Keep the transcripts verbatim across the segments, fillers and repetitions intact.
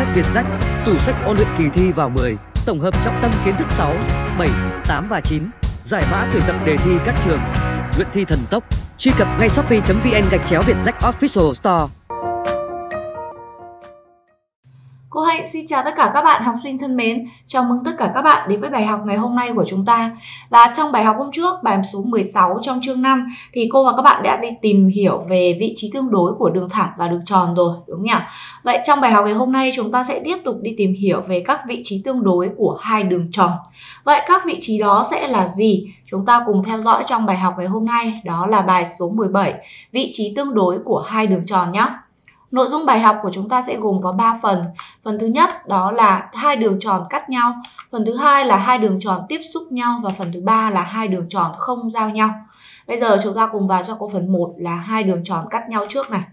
sách Việt Rách, tủ sách ôn luyện kỳ thi vào mười, tổng hợp trọng tâm kiến thức sáu, bảy, tám và chín, giải mã tuyển tập đề thi các trường. Luyện thi thần tốc, truy cập ngay shopee chấm vn gạch chéo Việt Rách Official Store. Cô Hạnh xin chào tất cả các bạn học sinh thân mến. Chào mừng tất cả các bạn đến với bài học ngày hôm nay của chúng ta. Và trong bài học hôm trước, bài số mười sáu trong chương năm thì cô và các bạn đã đi tìm hiểu về vị trí tương đối của đường thẳng và đường tròn rồi, đúng không nhỉ? Vậy trong bài học ngày hôm nay chúng ta sẽ tiếp tục đi tìm hiểu về các vị trí tương đối của hai đường tròn. Vậy các vị trí đó sẽ là gì? Chúng ta cùng theo dõi trong bài học ngày hôm nay, đó là bài số mười bảy, vị trí tương đối của hai đường tròn nhé. Nội dung bài học của chúng ta sẽ gồm có ba phần. Phần thứ nhất đó là hai đường tròn cắt nhau. Phần thứ hai là hai đường tròn tiếp xúc nhau. Và phần thứ ba là hai đường tròn không giao nhau. Bây giờ chúng ta cùng vào cho cô phần một là hai đường tròn cắt nhau trước này.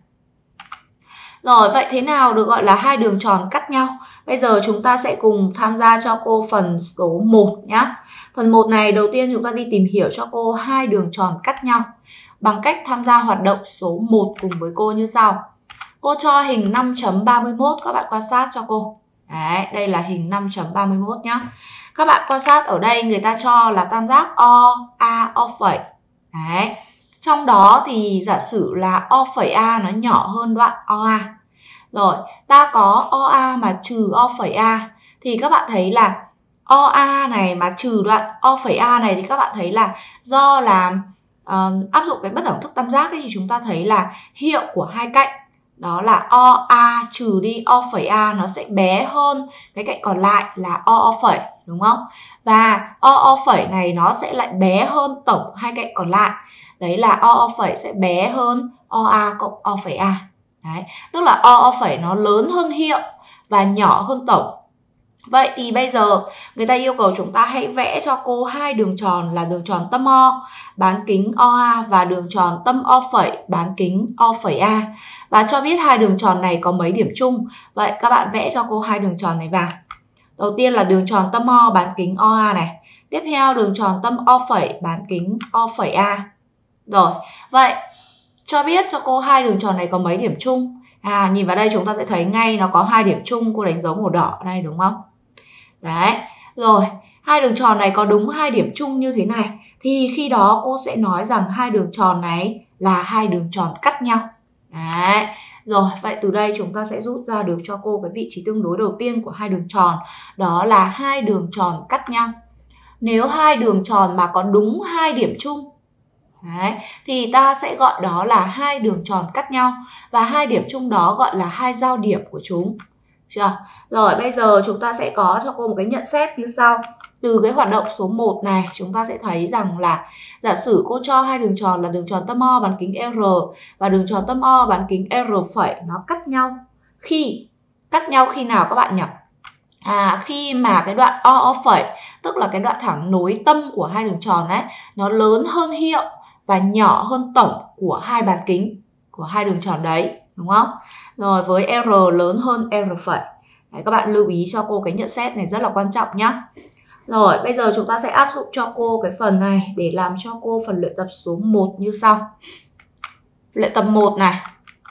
Rồi, vậy thế nào được gọi là hai đường tròn cắt nhau? Bây giờ chúng ta sẽ cùng tham gia cho cô phần số một nhé. Phần một này đầu tiên chúng ta đi tìm hiểu cho cô hai đường tròn cắt nhau bằng cách tham gia hoạt động số một cùng với cô như sau. Cô cho hình năm chấm ba mươi mốt, các bạn quan sát cho cô. Đấy, đây là hình năm chấm ba mươi mốt nhá. Các bạn quan sát ở đây người ta cho là tam giác O, A, O phẩy. Đấy. Trong đó thì giả sử là O phẩy A nó nhỏ hơn đoạn O A. Rồi, ta có O A mà trừ O phẩy A thì các bạn thấy là O A này mà trừ đoạn O phẩy A này thì các bạn thấy là do là uh, áp dụng cái bất đẳng thức tam giác ấy, thì chúng ta thấy là hiệu của hai cạnh đó là O A trừ đi O phẩy A nó sẽ bé hơn cái cạnh còn lại là O O phẩy, đúng không? Và O O phẩy này nó sẽ lại bé hơn tổng hai cạnh còn lại. Đấy là O O phẩy sẽ bé hơn O A cộng O phẩy A. Đấy, tức là O O phẩy nó lớn hơn hiệu và nhỏ hơn tổng. Vậy thì bây giờ người ta yêu cầu chúng ta hãy vẽ cho cô hai đường tròn là đường tròn tâm O bán kính O A và đường tròn tâm O phẩy bán kính O phẩy A. Và cho biết hai đường tròn này có mấy điểm chung. Vậy các bạn vẽ cho cô hai đường tròn này vào. Đầu tiên là đường tròn tâm O bán kính O A này. Tiếp theo đường tròn tâm O phẩy bán kính O phẩy A. Rồi, vậy cho biết cho cô hai đường tròn này có mấy điểm chung. À, nhìn vào đây chúng ta sẽ thấy ngay nó có hai điểm chung. Cô đánh dấu màu đỏ ở đây, đúng không? Đấy, rồi, hai đường tròn này có đúng hai điểm chung như thế này thì khi đó cô sẽ nói rằng hai đường tròn này là hai đường tròn cắt nhau. Đấy, rồi, vậy từ đây chúng ta sẽ rút ra được cho cô cái vị trí tương đối đầu tiên của hai đường tròn. Đó là hai đường tròn cắt nhau. Nếu hai đường tròn mà có đúng hai điểm chung, đấy, thì ta sẽ gọi đó là hai đường tròn cắt nhau. Và hai điểm chung đó gọi là hai giao điểm của chúng. Chưa? Rồi bây giờ chúng ta sẽ có cho cô một cái nhận xét như sau. Từ cái hoạt động số một này chúng ta sẽ thấy rằng là giả sử cô cho hai đường tròn là đường tròn tâm O bán kính R và đường tròn tâm O bán kính R phẩy nó cắt nhau. Khi cắt nhau khi nào các bạn nhỉ? À, khi mà cái đoạn O O phẩy, tức là cái đoạn thẳng nối tâm của hai đường tròn ấy, nó lớn hơn hiệu và nhỏ hơn tổng của hai bán kính của hai đường tròn đấy, đúng không? Rồi với R lớn hơn R phẩy. Đấy, các bạn lưu ý cho cô cái nhận xét này rất là quan trọng nhá. Rồi bây giờ chúng ta sẽ áp dụng cho cô cái phần này để làm cho cô phần luyện tập số một như sau. Luyện tập một này.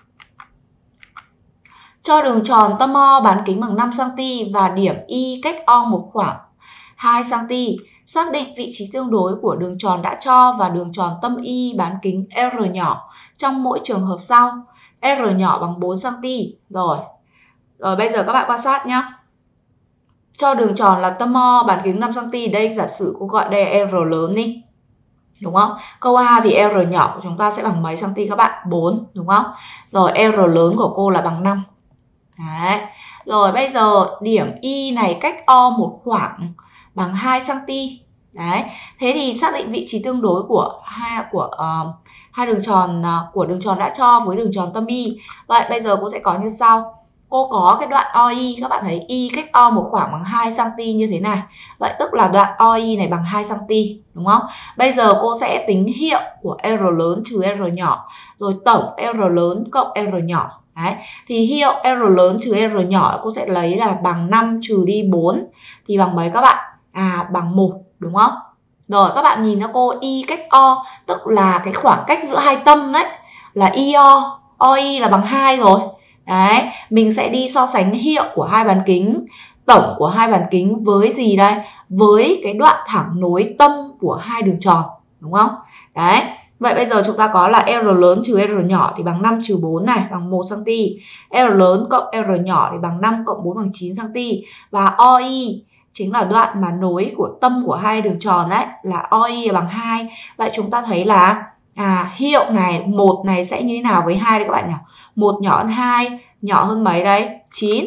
Cho đường tròn tâm O bán kính bằng năm xăng ti mét và điểm Y cách O một khoảng hai xăng ti mét. Xác định vị trí tương đối của đường tròn đã cho và đường tròn tâm Y bán kính R nhỏ trong mỗi trường hợp sau. R nhỏ bằng bốn xăng ti mét. Rồi. Rồi bây giờ các bạn quan sát nhé. Cho đường tròn là tâm O bán kính năm xăng ti mét. Đây giả sử cô gọi đây là R lớn đi. Đúng không? Câu A thì R nhỏ của chúng ta sẽ bằng mấy xăng ti mét các bạn? bốn, đúng không? Rồi R lớn của cô là bằng năm. Đấy. Rồi bây giờ điểm Y này cách O một khoảng bằng hai xăng ti mét. Đấy. Thế thì xác định vị trí tương đối của hai của uh, hai đường tròn uh, của đường tròn đã cho với đường tròn tâm Y. Vậy bây giờ cô sẽ có như sau. Cô có cái đoạn O I, các bạn thấy Y cách O một khoảng bằng hai xăng ti mét như thế này. Vậy tức là đoạn O I này bằng hai xăng ti mét, đúng không? Bây giờ cô sẽ tính hiệu của R lớn trừ R nhỏ, rồi tổng R lớn cộng R nhỏ. Đấy. Thì hiệu R lớn trừ R nhỏ cô sẽ lấy là bằng năm trừ đi bốn thì bằng mấy các bạn? À, bằng một, đúng không? Rồi các bạn nhìn cho cô Y cách O, tức là cái khoảng cách giữa hai tâm đấy là I O, O I là bằng hai rồi. Đấy, mình sẽ đi so sánh hiệu của hai bán kính, tổng của hai bán kính với gì đây? Với cái đoạn thẳng nối tâm của hai đường tròn, đúng không? Đấy, vậy bây giờ chúng ta có là R lớn trừ R nhỏ thì bằng năm trừ bốn này, bằng một xăng-ti-mét. R lớn cộng R nhỏ thì bằng năm cộng bốn bằng chín xăng-ti-mét. Và O I chính là đoạn mà nối của tâm của hai đường tròn đấy, là O I là bằng hai. Vậy chúng ta thấy là à, hiệu này, một này sẽ như thế nào với hai đấy các bạn nhỉ? một nhỏ hơn hai, nhỏ hơn mấy đấy? chín.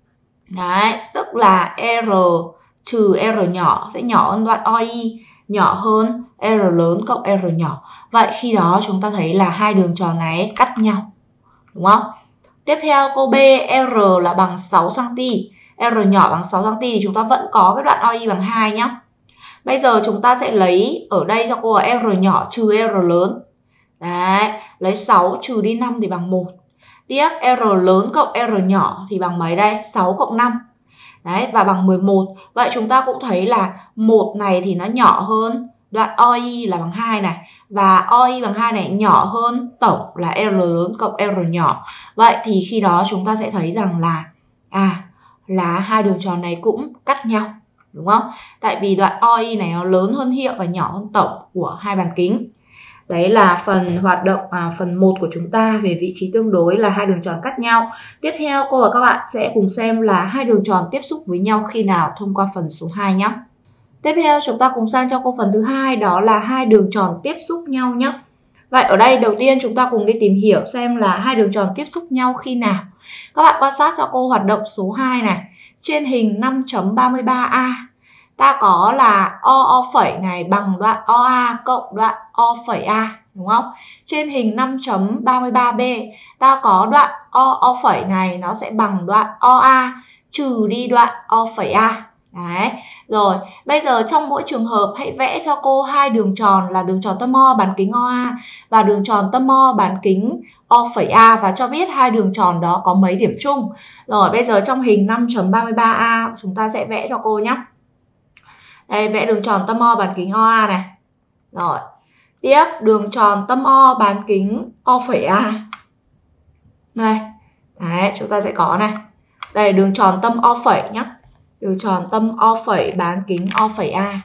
Đấy, tức là R trừ R nhỏ sẽ nhỏ hơn đoạn O I, nhỏ hơn R lớn cộng R nhỏ. Vậy khi đó chúng ta thấy là hai đường tròn này cắt nhau, đúng không? Tiếp theo câu B, R là bằng sáu xăng-ti-mét, R nhỏ bằng sáu xăng-ti-mét thì chúng ta vẫn có cái đoạn O I bằng hai nhá. Bây giờ chúng ta sẽ lấy ở đây cho cô là R nhỏ trừ R lớn. Đấy, lấy sáu trừ đi năm thì bằng một. Tiếp R lớn cộng R nhỏ thì bằng mấy đây? sáu cộng năm. Đấy, và bằng mười một. Vậy chúng ta cũng thấy là một này thì nó nhỏ hơn đoạn O I là bằng hai này. Và O I bằng hai này nhỏ hơn tổng là R lớn cộng R nhỏ. Vậy thì khi đó chúng ta sẽ thấy rằng là à, là hai đường tròn này cũng cắt nhau, đúng không? Tại vì đoạn O I này nó lớn hơn hiệu và nhỏ hơn tổng của hai bán kính. Đấy là phần hoạt động à, phần một của chúng ta về vị trí tương đối là hai đường tròn cắt nhau. Tiếp theo cô và các bạn sẽ cùng xem là hai đường tròn tiếp xúc với nhau khi nào thông qua phần số hai nhé. Tiếp theo chúng ta cùng sang cho câu phần thứ hai, đó là hai đường tròn tiếp xúc nhau nhé. Vậy ở đây đầu tiên chúng ta cùng đi tìm hiểu xem là hai đường tròn tiếp xúc nhau khi nào. Các bạn quan sát cho cô hoạt động số hai này. Trên hình năm chấm ba mươi ba A ta có là O O phẩy này bằng đoạn O A cộng đoạn O phẩy A, đúng không? Trên hình năm chấm ba mươi ba B ta có đoạn O O phẩy này nó sẽ bằng đoạn O A trừ đi đoạn O phẩy A. Đấy. Rồi, bây giờ trong mỗi trường hợp hãy vẽ cho cô hai đường tròn là đường tròn tâm O bán kính O A và đường tròn tâm O bán kính O phẩy A và cho biết hai đường tròn đó có mấy điểm chung. Rồi, bây giờ trong hình năm chấm ba mươi ba A chúng ta sẽ vẽ cho cô nhé. Đây, vẽ đường tròn tâm O bán kính O A này. Rồi, tiếp đường tròn tâm O bán kính O phẩy A. Này, đấy, chúng ta sẽ có này. Đây, đường tròn tâm O phẩy nhé. Đường tròn tâm O phẩy bán kính O phẩy A.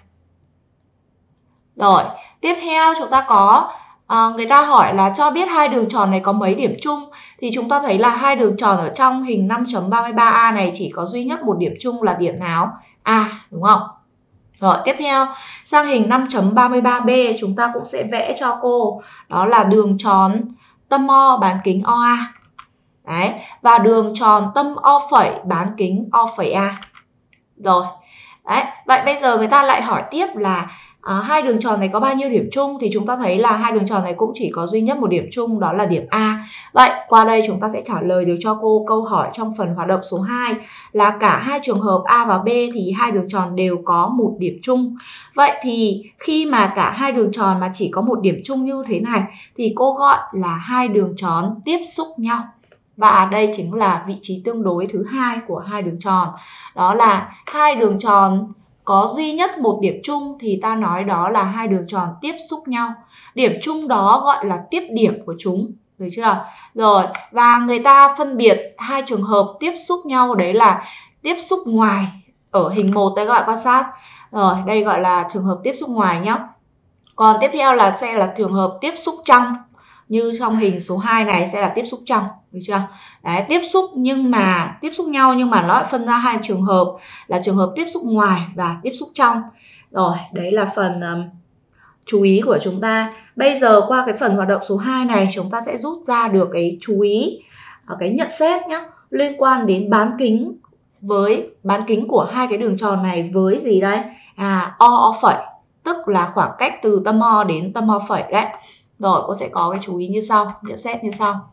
Rồi, tiếp theo chúng ta có, à, người ta hỏi là cho biết hai đường tròn này có mấy điểm chung. Thì chúng ta thấy là hai đường tròn ở trong hình năm chấm ba mươi ba A này chỉ có duy nhất một điểm chung là điểm nào? A, đúng không? Rồi, tiếp theo sang hình năm chấm ba mươi ba B chúng ta cũng sẽ vẽ cho cô, đó là đường tròn tâm O bán kính O A. Đấy, và đường tròn tâm O phẩy bán kính O phẩy A. Rồi, đấy, vậy bây giờ người ta lại hỏi tiếp là à, hai đường tròn này có bao nhiêu điểm chung, thì chúng ta thấy là hai đường tròn này cũng chỉ có duy nhất một điểm chung, đó là điểm A. Vậy qua đây chúng ta sẽ trả lời được cho cô câu hỏi trong phần hoạt động số hai là cả hai trường hợp A và B thì hai đường tròn đều có một điểm chung. Vậy thì khi mà cả hai đường tròn mà chỉ có một điểm chung như thế này thì cô gọi là hai đường tròn tiếp xúc nhau. Và đây chính là vị trí tương đối thứ hai của hai đường tròn. Đó là hai đường tròn có duy nhất một điểm chung thì ta nói đó là hai đường tròn tiếp xúc nhau. Điểm chung đó gọi là tiếp điểm của chúng. Được chưa? Rồi, và người ta phân biệt hai trường hợp tiếp xúc nhau đấy là tiếp xúc ngoài. Ở hình một đây các bạn quan sát. Rồi, đây gọi là trường hợp tiếp xúc ngoài nhé. Còn tiếp theo là sẽ là trường hợp tiếp xúc trong. Như trong hình số hai này sẽ là tiếp xúc trong, được chưa? Đấy, tiếp xúc nhưng mà tiếp xúc nhau nhưng mà nó lại phân ra hai trường hợp là trường hợp tiếp xúc ngoài và tiếp xúc trong. Rồi, đấy là phần um, chú ý của chúng ta. Bây giờ qua cái phần hoạt động số hai này chúng ta sẽ rút ra được cái chú ý, cái nhận xét nhé, liên quan đến bán kính với bán kính của hai cái đường tròn này với gì đây? À, O O phẩy, tức là khoảng cách từ tâm O đến tâm O phẩy đấy. Rồi, cô sẽ có cái chú ý như sau, nhận xét như sau.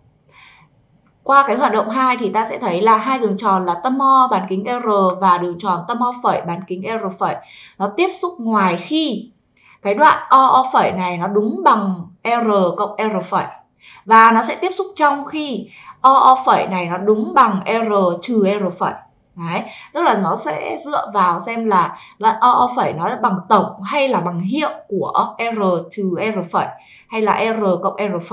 Qua cái hoạt động hai thì ta sẽ thấy là hai đường tròn là tâm O bán kính R và đường tròn tâm O phẩy bán kính R phẩy nó tiếp xúc ngoài khi cái đoạn O O phẩy này nó đúng bằng R cộng R phẩy, và nó sẽ tiếp xúc trong khi O O phẩy này nó đúng bằng R trừ R phẩy. Đấy, tức là nó sẽ dựa vào xem là đoạn O O phẩy nó bằng tổng hay là bằng hiệu của R trừ R phẩy hay là R cộng R phẩy.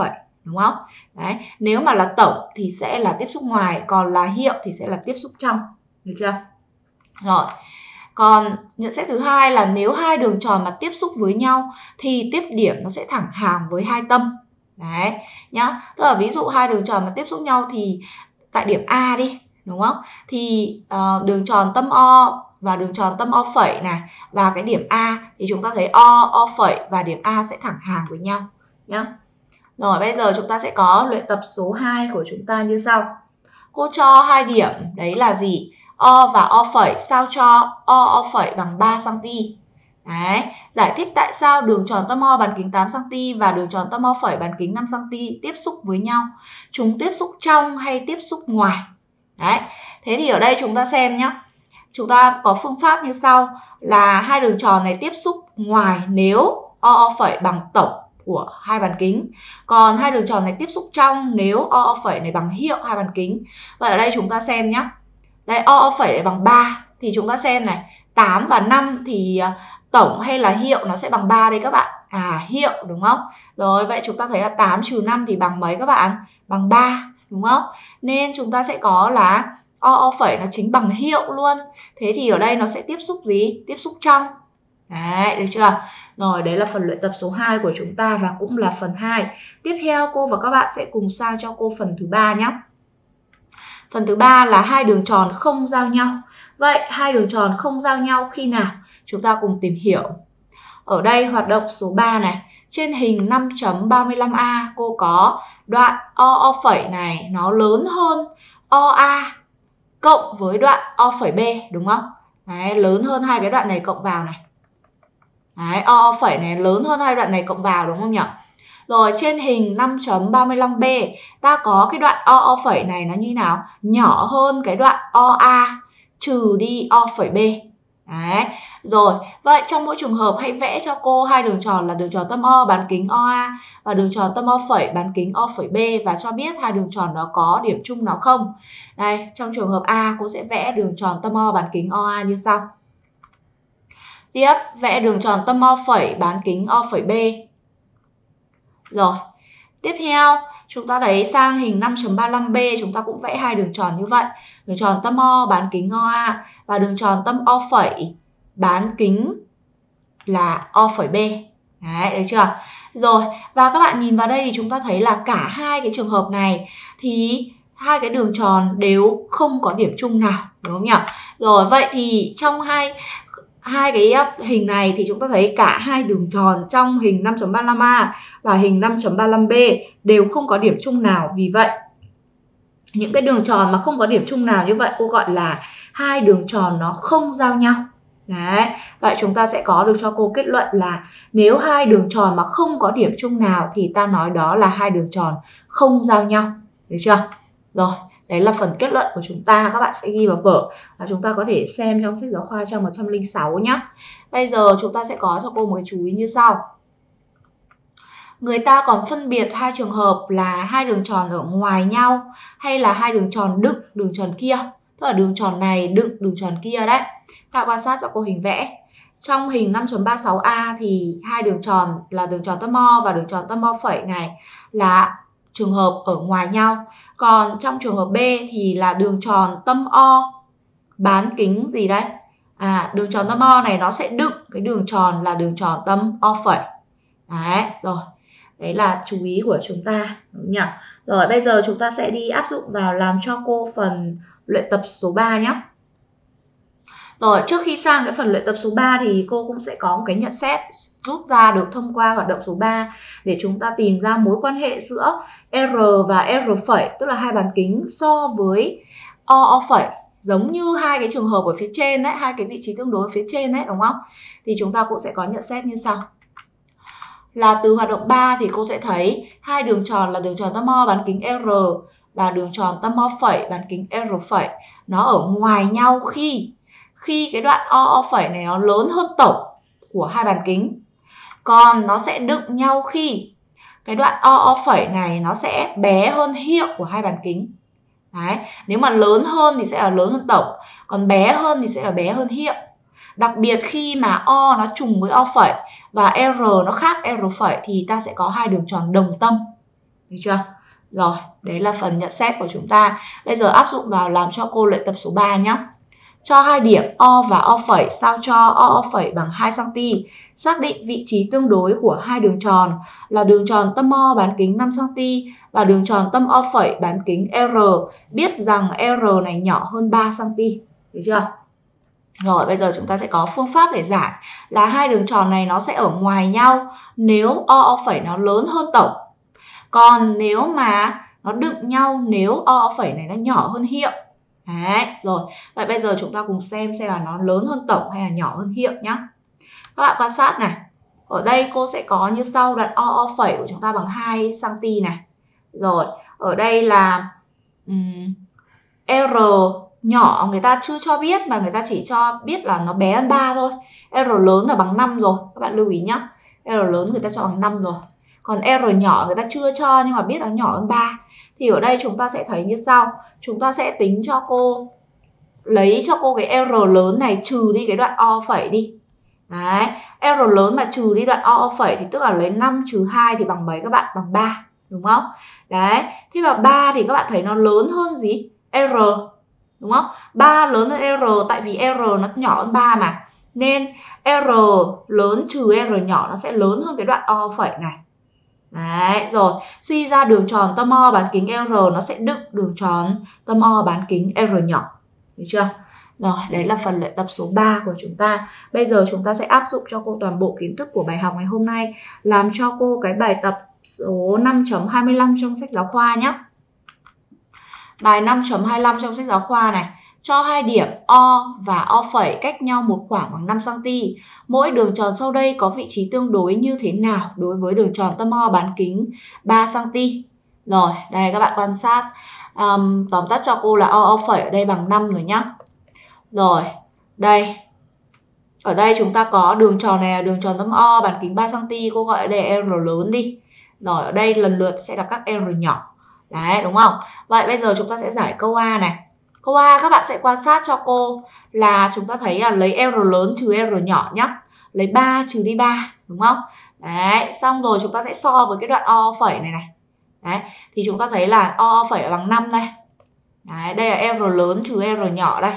đúng không? Đấy, nếu mà là tổng thì sẽ là tiếp xúc ngoài, còn là hiệu thì sẽ là tiếp xúc trong, được chưa? Rồi, còn nhận xét thứ hai là nếu hai đường tròn mà tiếp xúc với nhau thì tiếp điểm nó sẽ thẳng hàng với hai tâm. Đấy nhá, tức là ví dụ hai đường tròn mà tiếp xúc nhau thì tại điểm A đi, đúng không? Thì uh, đường tròn tâm O và đường tròn tâm O phẩy này và cái điểm A thì chúng ta thấy O, O phẩy và điểm A sẽ thẳng hàng với nhau nhá. Rồi bây giờ chúng ta sẽ có luyện tập số hai của chúng ta như sau. Cô cho hai điểm đấy là gì? O và O phẩy sao cho O, O phẩy bằng ba xăng-ti-mét. Đấy, giải thích tại sao đường tròn tâm O bán kính tám xăng-ti-mét và đường tròn tâm O phẩy bán kính năm xăng-ti-mét tiếp xúc với nhau. Chúng tiếp xúc trong hay tiếp xúc ngoài? Đấy, thế thì ở đây chúng ta xem nhé. Chúng ta có phương pháp như sau là hai đường tròn này tiếp xúc ngoài nếu O, O phẩy bằng tổng của hai bán kính. Còn hai đường tròn này tiếp xúc trong nếu O, O phẩy này bằng hiệu hai bán kính. Vậy ở đây chúng ta xem nhé. Đây, O, O phẩy này bằng ba thì chúng ta xem này, tám và năm thì tổng hay là hiệu nó sẽ bằng ba đây các bạn. À, hiệu đúng không? Rồi, vậy chúng ta thấy là tám trừ năm thì bằng mấy các bạn? Bằng ba, đúng không? Nên chúng ta sẽ có là O, O phẩy nó chính bằng hiệu luôn. Thế thì ở đây nó sẽ tiếp xúc gì? Tiếp xúc trong. Đấy, được chưa? Rồi, đấy là phần luyện tập số hai của chúng ta và cũng là phần hai. Tiếp theo cô và các bạn sẽ cùng sang cho cô phần thứ ba nhé. Phần thứ ba là hai đường tròn không giao nhau. Vậy hai đường tròn không giao nhau khi nào? Chúng ta cùng tìm hiểu. Ở đây hoạt động số ba này, trên hình năm chấm ba mươi lăm A cô có đoạn O, O phẩy này nó lớn hơn O A cộng với đoạn O phẩy B, đúng không? Đấy, lớn hơn hai cái đoạn này cộng vào này. Đấy, O, O phẩy này lớn hơn hai đoạn này cộng vào, đúng không nhỉ? Rồi trên hình năm chấm ba mươi lăm B ta có cái đoạn O, O phẩy này nó như nào? Nhỏ hơn cái đoạn O A trừ đi O phẩy B. Đấy. Rồi, vậy trong mỗi trường hợp hãy vẽ cho cô hai đường tròn là đường tròn tâm O bán kính O A và đường tròn tâm O phẩy bán kính O phẩy B và cho biết hai đường tròn đó có điểm chung nào không. Đây, trong trường hợp A cô sẽ vẽ đường tròn tâm O bán kính O A như sau. Tiếp, vẽ đường tròn tâm O phẩy bán kính O phẩy B. Rồi, tiếp theo chúng ta thấy sang hình năm chấm ba mươi lăm B chúng ta cũng vẽ hai đường tròn như vậy. Đường tròn tâm O bán kính O A và đường tròn tâm O phẩy bán kính là O phẩy B. Đấy, được chưa? Rồi, và các bạn nhìn vào đây thì chúng ta thấy là cả hai cái trường hợp này thì hai cái đường tròn đều không có điểm chung nào, đúng không nhỉ? Rồi, vậy thì trong hai hai cái hình này thì chúng ta thấy cả hai đường tròn trong hình năm chấm ba mươi lăm A và hình năm chấm ba mươi lăm B đều không có điểm chung nào. Vì vậy, những cái đường tròn mà không có điểm chung nào như vậy cô gọi là hai đường tròn nó không giao nhau. Đấy, vậy chúng ta sẽ có được cho cô kết luận là nếu hai đường tròn mà không có điểm chung nào thì ta nói đó là hai đường tròn không giao nhau. Được chưa? Rồi, đấy là phần kết luận của chúng ta, các bạn sẽ ghi vào vở và chúng ta có thể xem trong sách giáo khoa trang một trăm lẻ sáu nhé. Bây giờ chúng ta sẽ có cho cô một cái chú ý như sau. Người ta còn phân biệt hai trường hợp là hai đường tròn ở ngoài nhau hay là hai đường tròn đựng đường tròn kia. Tức là đường tròn này đựng đường tròn kia đấy. Các bạn quan sát cho cô hình vẽ. Trong hình năm chấm ba mươi sáu A thì hai đường tròn là đường tròn tâm O và đường tròn tâm O phẩy này là trường hợp ở ngoài nhau. Còn trong trường hợp B thì là đường tròn tâm O bán kính gì đấy? À, đường tròn tâm O này nó sẽ đựng cái đường tròn là đường tròn tâm O phẩy. Đấy, rồi. Đấy là chú ý của chúng ta, đúng nhỉ? Rồi, bây giờ chúng ta sẽ đi áp dụng vào làm cho cô phần luyện tập số ba nhé. Rồi, trước khi sang cái phần luyện tập số ba thì cô cũng sẽ có một cái nhận xét rút ra được thông qua hoạt động số ba để chúng ta tìm ra mối quan hệ giữa R và R phẩy, tức là hai bán kính so với O, O phẩy. Giống như hai cái trường hợp ở phía trên đấy, hai cái vị trí tương đối ở phía trên đấy, đúng không? Thì chúng ta cũng sẽ có nhận xét như sau. Là từ hoạt động ba thì cô sẽ thấy hai đường tròn là đường tròn tâm O bán kính R và đường tròn tâm O phẩy bán kính R phẩy nó ở ngoài nhau khi khi cái đoạn O, O phẩy này nó lớn hơn tổng của hai bán kính. Còn nó sẽ đựng nhau khi cái đoạn O, O phẩy này nó sẽ bé hơn hiệu của hai bán kính. Đấy, nếu mà lớn hơn thì sẽ là lớn hơn tổng, còn bé hơn thì sẽ là bé hơn hiệu. Đặc biệt khi mà O nó trùng với O phẩy và R nó khác R phẩy thì ta sẽ có hai đường tròn đồng tâm. Được chưa? Rồi, đấy là phần nhận xét của chúng ta. Bây giờ áp dụng vào làm cho cô luyện tập số ba nhé. Cho hai điểm O và O phẩy sao cho O O phẩy bằng hai xăng-ti-mét. Xác định vị trí tương đối của hai đường tròn là đường tròn tâm O bán kính năm xăng-ti-mét và đường tròn tâm O phẩy bán kính R. Biết rằng R này nhỏ hơn ba xăng-ti-mét. Được chưa? Rồi, bây giờ chúng ta sẽ có phương pháp để giải là hai đường tròn này nó sẽ ở ngoài nhau nếu O O phẩy nó lớn hơn tổng. Còn nếu mà nó đựng nhau nếu O O phẩy này nó nhỏ hơn hiệu. Đấy, rồi. Vậy bây giờ chúng ta cùng xem xem là nó lớn hơn tổng hay là nhỏ hơn hiệu nhé. Các bạn quan sát này. Ở đây cô sẽ có như sau, đoạn O O phẩy của chúng ta bằng hai xăng-ti-mét này. Rồi, ở đây là um, R nhỏ người ta chưa cho biết mà người ta chỉ cho biết là nó bé hơn ba thôi. R lớn là bằng năm rồi, các bạn lưu ý nhé. R lớn người ta cho bằng năm rồi. Còn R nhỏ người ta chưa cho nhưng mà biết nó nhỏ hơn ba. Thì ở đây chúng ta sẽ thấy như sau. Chúng ta sẽ tính cho cô, lấy cho cô cái R lớn này trừ đi cái đoạn O phẩy đi. Đấy, R lớn mà trừ đi đoạn O phẩy thì tức là lấy năm trừ hai thì bằng mấy các bạn? Bằng ba, đúng không? Đấy, khi mà ba thì các bạn thấy nó lớn hơn gì? R, đúng không? ba lớn hơn R tại vì R nó nhỏ hơn ba mà. Nên R lớn trừ R nhỏ nó sẽ lớn hơn cái đoạn O phẩy này. Đấy, rồi, suy ra đường tròn tâm O bán kính R nó sẽ đựng đường tròn tâm O bán kính R nhỏ. Được chưa? Rồi, đấy là phần luyện tập số ba của chúng ta. Bây giờ chúng ta sẽ áp dụng cho cô toàn bộ kiến thức của bài học ngày hôm nay, làm cho cô cái bài tập số năm chấm hai mươi lăm trong sách giáo khoa nhé. Bài năm chấm hai mươi lăm trong sách giáo khoa này. Cho hai điểm O và O phẩy cách nhau một khoảng bằng năm xăng-ti-mét. Mỗi đường tròn sau đây có vị trí tương đối như thế nào đối với đường tròn tâm O bán kính ba xăng-ti-mét. Rồi, đây các bạn quan sát. Um, tóm tắt cho cô là O O phẩy ở đây bằng năm rồi nhá. Rồi, đây. Ở đây chúng ta có đường tròn này là đường tròn tâm O bán kính ba xăng-ti-mét, cô gọi ở đây R lớn đi. Rồi, ở đây lần lượt sẽ là các R nhỏ. Đấy, đúng không? Vậy bây giờ chúng ta sẽ giải câu A này. Câu A các bạn sẽ quan sát cho cô là chúng ta thấy là lấy R lớn trừ R nhỏ nhé. Lấy ba trừ đi ba, đúng không? Đấy, xong rồi chúng ta sẽ so với cái đoạn O phẩy này này. Đấy, thì chúng ta thấy là O phẩy bằng năm đây. Đấy, đây là R lớn trừ R nhỏ đây.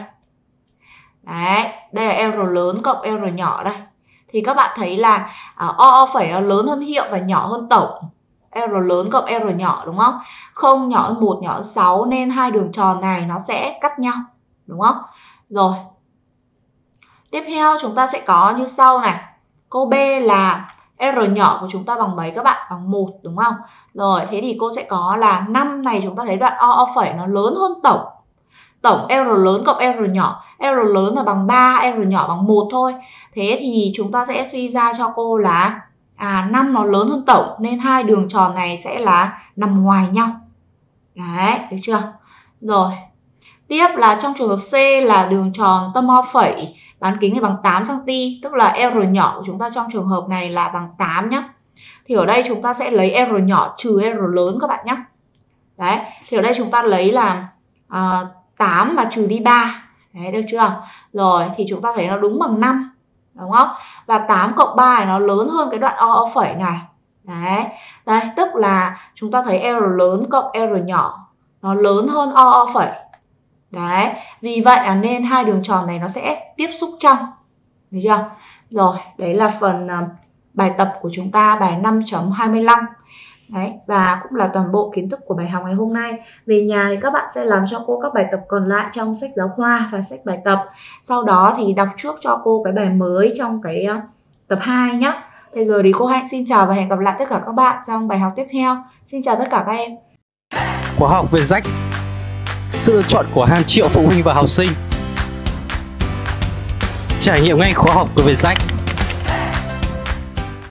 Đấy, đây là R lớn cộng R nhỏ đây. Thì các bạn thấy là uh, O phẩy nó lớn hơn hiệu và nhỏ hơn tổng. R lớn cộng R nhỏ, đúng không? Không nhỏ hơn một, nhỏ hơn sáu nên hai đường tròn này nó sẽ cắt nhau, đúng không? Rồi. Tiếp theo chúng ta sẽ có như sau này. Câu B là R nhỏ của chúng ta bằng mấy các bạn? Bằng một, đúng không? Rồi, thế thì cô sẽ có là năm này chúng ta thấy đoạn O O phẩy nó lớn hơn tổng. Tổng R lớn cộng R nhỏ. R lớn là bằng ba, R nhỏ bằng một thôi. Thế thì chúng ta sẽ suy ra cho cô là à, năm nó lớn hơn tổng nên hai đường tròn này sẽ là nằm ngoài nhau. Đấy, được chưa? Rồi. Tiếp là trong trường hợp C là đường tròn tâm O phẩy bán kính là bằng tám xăng-ti-mét, tức là R nhỏ của chúng ta trong trường hợp này là bằng tám nhé. Thì ở đây chúng ta sẽ lấy R nhỏ trừ R lớn các bạn nhé. Đấy, thì ở đây chúng ta lấy là à, tám mà trừ đi ba. Đấy, được chưa? Rồi, thì chúng ta thấy nó đúng bằng năm. Đúng không? Và tám cộng ba này nó lớn hơn cái đoạn O O phẩy này. Đấy. Đây, tức là chúng ta thấy R lớn cộng R nhỏ nó lớn hơn O O phẩy. Đấy. Vì vậy à, nên hai đường tròn này nó sẽ tiếp xúc trong. Được chưa? Rồi, đấy là phần uh, bài tập của chúng ta, bài năm chấm hai mươi lăm. Đấy, và cũng là toàn bộ kiến thức của bài học ngày hôm nay. Về nhà thì các bạn sẽ làm cho cô các bài tập còn lại trong sách giáo khoa và sách bài tập. Sau đó thì đọc trước cho cô cái bài mới trong cái uh, tập hai nhé. Bây giờ thì cô Hạnh xin chào và hẹn gặp lại tất cả các bạn trong bài học tiếp theo. Xin chào tất cả các em. Khóa học Vietjacch, sự lựa chọn của hàng triệu phụ huynh và học sinh. Trải nghiệm ngay khóa học của Vietjacch.